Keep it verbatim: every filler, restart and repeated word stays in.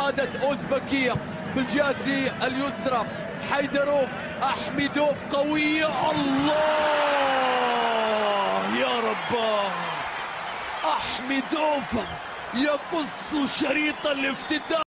قادة أوزبكية في الجهة اليسرى. حيدروف، أحمدوف قوية، الله يا رباه. أحمدوف يقص شريط الافتتاح.